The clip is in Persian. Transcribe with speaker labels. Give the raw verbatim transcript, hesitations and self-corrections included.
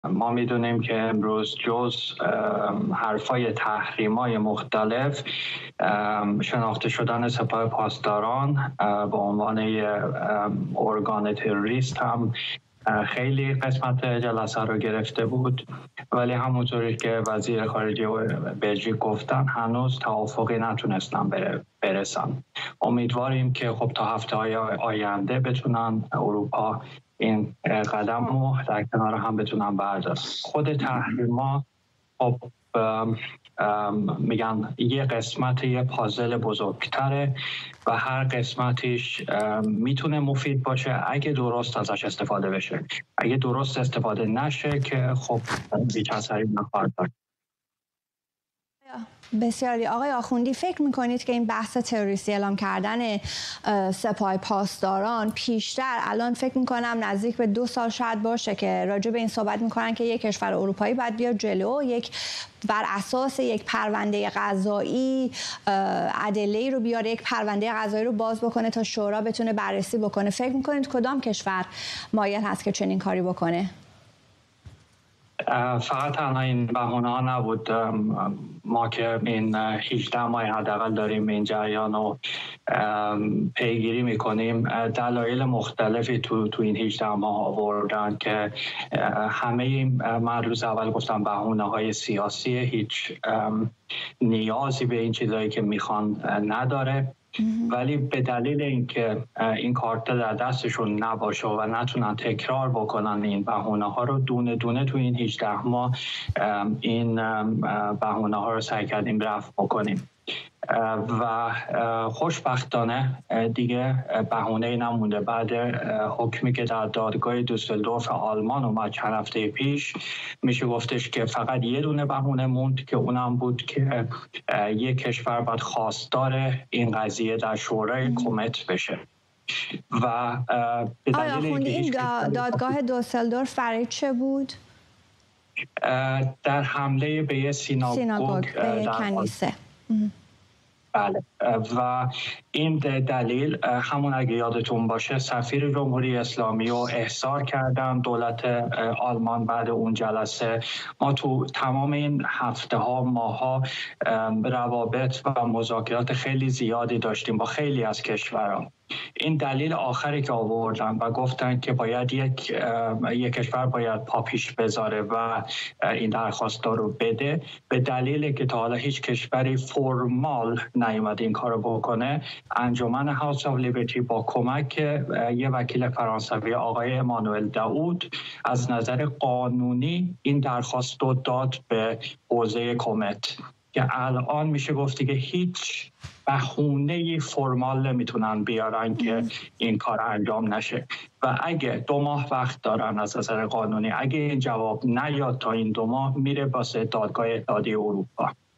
Speaker 1: ما میدونیم که امروز جز حرفای تحریم‌های مختلف شناخته شدن سپاه پاسداران به عنوان ارگان تروریست هم خیلی قسمت جلسه رو گرفته بود، ولی همونطوری که وزیر خارجه بلژیک گفتن هنوز توافقی نتونستن برسن. امیدواریم که خب تا هفته های آینده بتونن اروپا این قدم رو در کنار هم بتونن بردارن. خود تحریما خب میگن یه قسمت یه پازل بزرگتره و هر قسمتش میتونه مفید باشه اگه درست ازش استفاده بشه. اگه درست استفاده نشه که خب هیچ اثری نخواهد داشت.
Speaker 2: بسیاری. آقای آخوندی، فکر میکنید که این بحث تروریستی اعلام کردن سپاه پاسداران پیشتر، الان فکر میکنم نزدیک به دو سال شاید باشه که راجع به این صحبت میکنن که یک کشور اروپایی باید بیاد جلو، یک بر اساس یک پرونده قضایی ادله‌ای رو بیاره، یک پرونده قضایی رو باز بکنه تا شورا بتونه بررسی بکنه. فکر میکنید کدام کشور مایل هست که چنین کاری بکنه؟
Speaker 1: فقط تنها این بهونه ها نبود. ما که این هجده ماه حداقل داریم این جریان رو پیگیری میکنیم، دلایل مختلفی تو تو این هجده ماه آوردن که همه این، من روز اول گفتم بهونه های سیاسی، هیچ نیازی به این چیزایی که میخوان نداره، ولی به دلیل اینکه این کارت در دستشون نباشه و نتونن تکرار بکنن این بهونه ها رو، دونه دونه تو این هجده ماه این بهونه ها رو سعی کردیم رفع بکنیم و خوشبختانه دیگه بهونه‌ای نمونده. بعد حکمی که در دادگاه دوسلدورف آلمان اومد چند هفته پیش، میشه گفتش که فقط یه دونه بهونه موند که اونم بود که یک کشور باید خواستار این قضیه در شورای کمیت بشه. و به دلیل
Speaker 2: این دادگاه دوسلدورف برای چه بود؟
Speaker 1: در حمله به یه سیناگوگ,
Speaker 2: سیناگوگ به کنیسه.
Speaker 1: بله، و این دلیل همون اگه یادتون باشه سفیر جمهوری اسلامی رو احضار کردن دولت آلمان. بعد اون جلسه ما تو تمام این هفته ها ماه ها روابط و مذاکرات خیلی زیادی داشتیم با خیلی از کشوران. این دلیل آخری که آوردن و گفتن که باید یک یک کشور باید پا پیش بذاره و این درخواست رو بده، به دلیل که تا حالا هیچ کشوری فرمال نیومد این کارو بکنه. انجمن هاوس آف لیبرتی با کمک یه وکیل فرانسوی آقای امانوئل داود از نظر قانونی این درخواست رو داد به حوزه کمیت که الان میشه گفت که هیچ بهونه فرمال نمیتونن بیارن که این کار انجام نشه. و اگه دو ماه وقت دارن از نظر قانونی، اگه این جواب نیاد تا این دو ماه، میره واسه دادگاه اتحادیه اروپا.